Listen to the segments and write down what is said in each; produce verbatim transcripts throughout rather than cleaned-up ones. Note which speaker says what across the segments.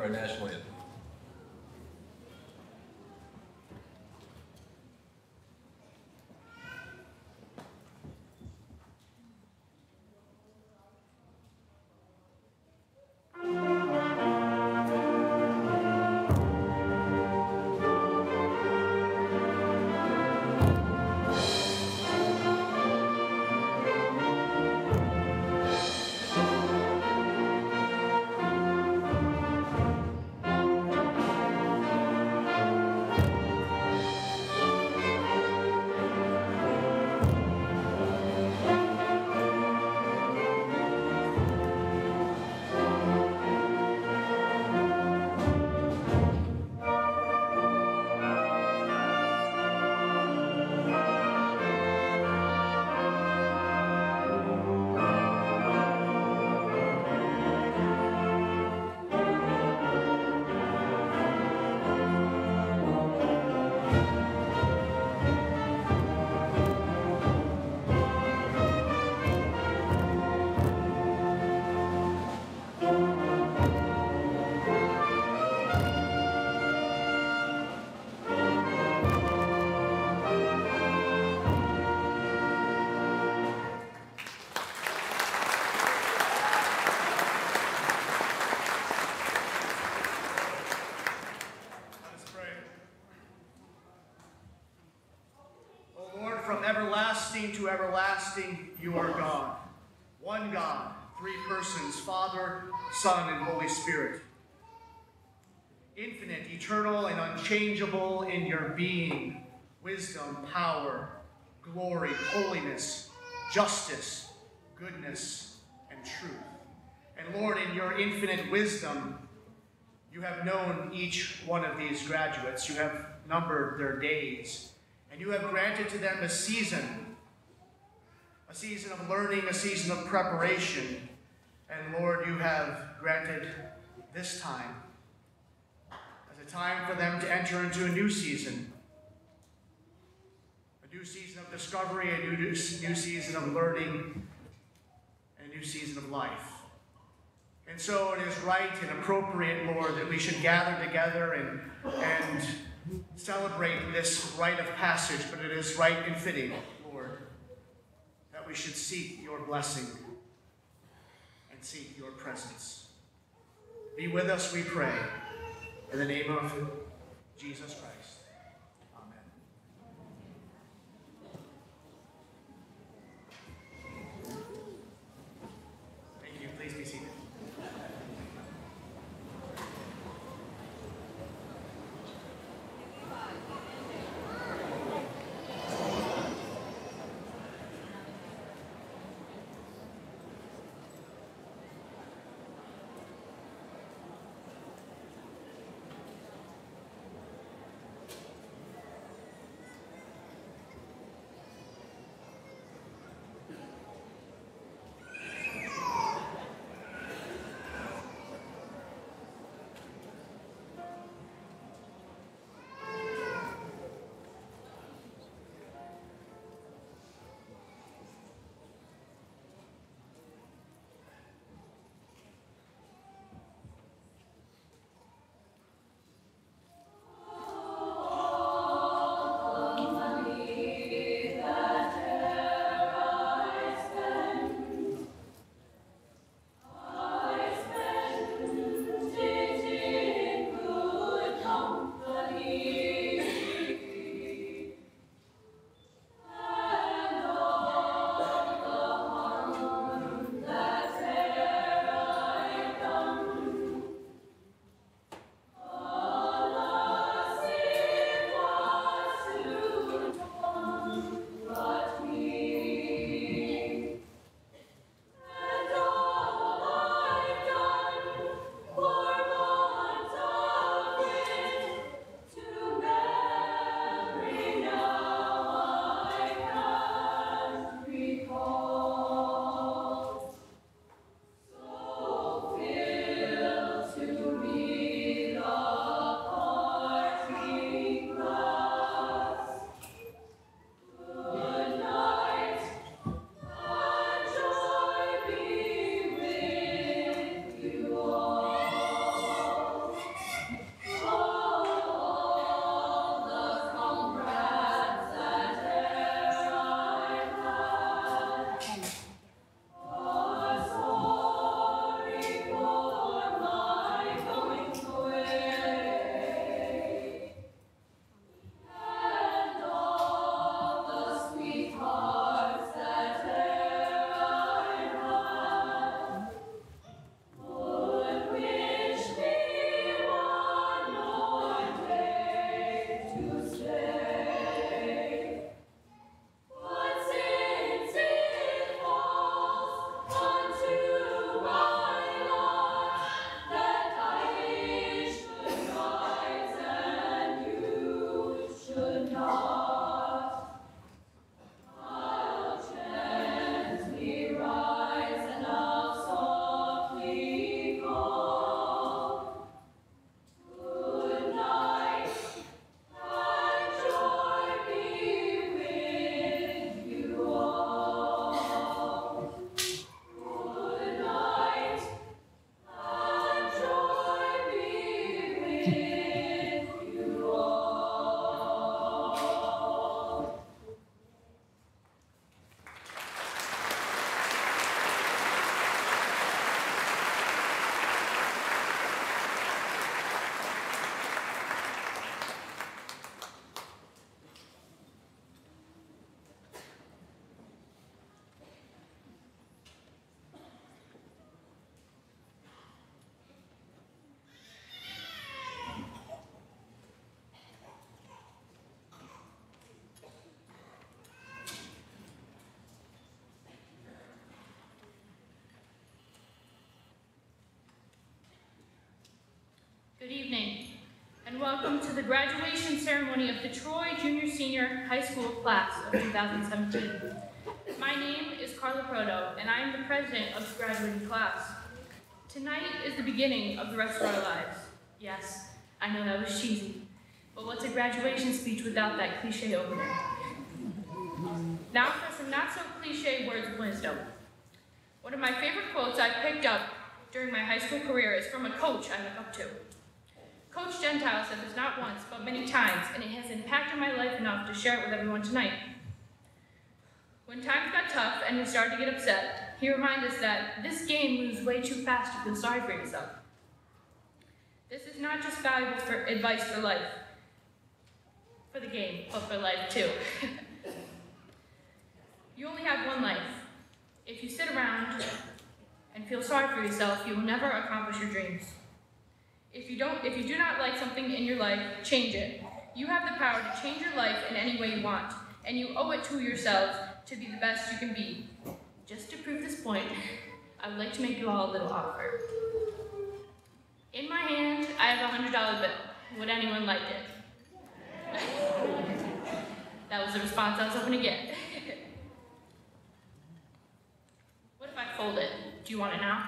Speaker 1: our national anthem.
Speaker 2: Everlasting to everlasting, you are God. One God, three persons, Father, Son, and Holy Spirit. Infinite, eternal, and unchangeable in your being, wisdom, power, glory, holiness, justice, goodness, and truth. And Lord, in your infinite wisdom, you have known each one of these graduates. You have numbered their days. And you have granted to them a season, a season of learning, a season of preparation. And Lord, you have granted this time as a time for them to enter into a new season, a new season of discovery, a new, new season of learning, and a new season of life. And so it is right and appropriate, Lord, that we should gather together and, and celebrate this rite of passage, but it is right and fitting, Lord, that we should seek your blessing and seek your presence. Be with us, we pray, in the name of Jesus Christ.
Speaker 1: Good evening, and welcome to the graduation ceremony of the Troy Junior Senior High School class of two thousand seventeen. My name is Carla Proto, and I am the president of the graduating class. Tonight is the beginning of the rest of our lives. Yes, I know that was cheesy, but what's a graduation speech without that cliche opener? Now for some not so cliche words of wisdom. One of my favorite quotes I picked up during my high school career is from a coach I look up to. Coach Gentile said this not once, but many times, and it has impacted my life enough to share it with everyone tonight. When times got tough and we started to get upset, he reminded us that this game moves way too fast to feel sorry for yourself. This is not just valuable for advice for life, for the game, but for life too. You only have one life. If you sit around and feel sorry for yourself, you will never accomplish your dreams. If you don't, if you do not like something in your life, change it. You have the power to change your life in any way you want, and you owe it to yourselves to be the best you can be. Just to prove this point, I would like to make you all a little offer. In my hand, I have a hundred dollar bill. Would anyone like it? That was the response I was hoping to get. What if I fold it? Do you want it now?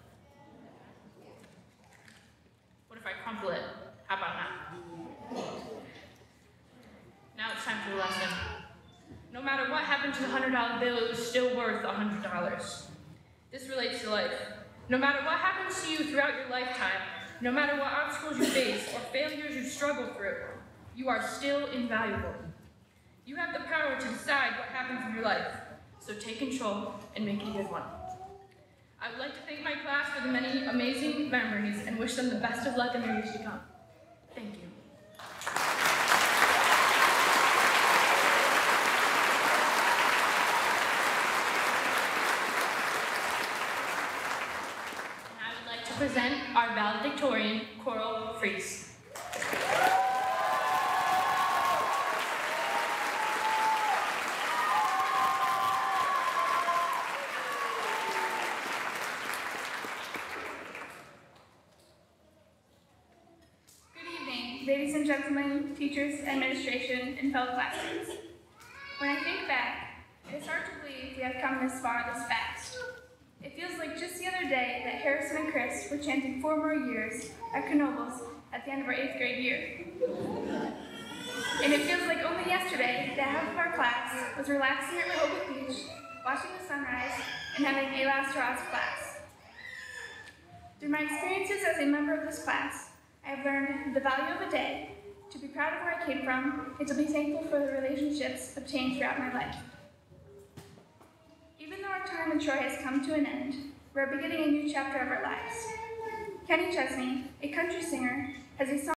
Speaker 1: What if I crumple it? How about now? Now it's time for the lesson. No matter what happened to the hundred dollar bill, it was still worth a hundred dollars. This relates to life. No matter what happens to you throughout your lifetime, no matter what obstacles you face or failures you struggle through, you are still invaluable. You have the power to decide what happens in your life, so take control and make it a good one. I would like to thank my class for the many amazing memories and wish them the best of luck in their years to come. Thank you. And I would like to present our valedictorian, Coral Fries.
Speaker 3: Ladies and gentlemen, teachers, administration, and fellow classmates. When I think back, it is hard to believe we have come this far this fast. It feels like just the other day that Harrison and Chris were chanting four more years at Knoebels at the end of our eighth grade year. And it feels like only yesterday that half of our class was relaxing at Rehoboth Beach, watching the sunrise, and having a last hurrahs class. Through my experiences as a member of this class, I have learned the value of a day, to be proud of where I came from, and to be thankful for the relationships obtained throughout my life. Even though our time in Troy has come to an end, we're beginning a new chapter of our lives. Kenny Chesney, a country singer, has a song